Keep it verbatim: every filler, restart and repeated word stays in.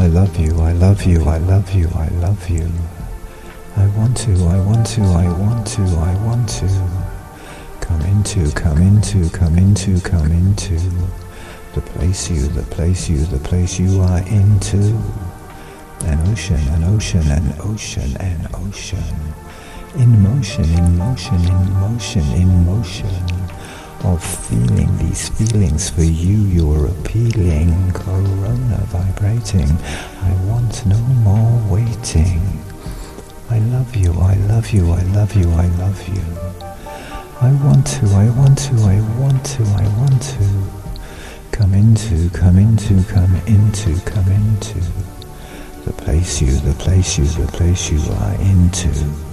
I love you, I love you, I love you, I love you. I want to, I want to, I want to, I want to. Come into, come into, come into, come into. The place you, the place you, the place you are into. An ocean, an ocean, an ocean, an ocean. In motion, in motion, in motion, in motion. Of feeling these feelings for you, you're appealing. Corona vibrating. I want no more waiting. I love you, I love you, I love you, I love you. I want to, I want to, I want to, I want to. Come into, come into, come into, come into. The place you, the place you, the place you are into.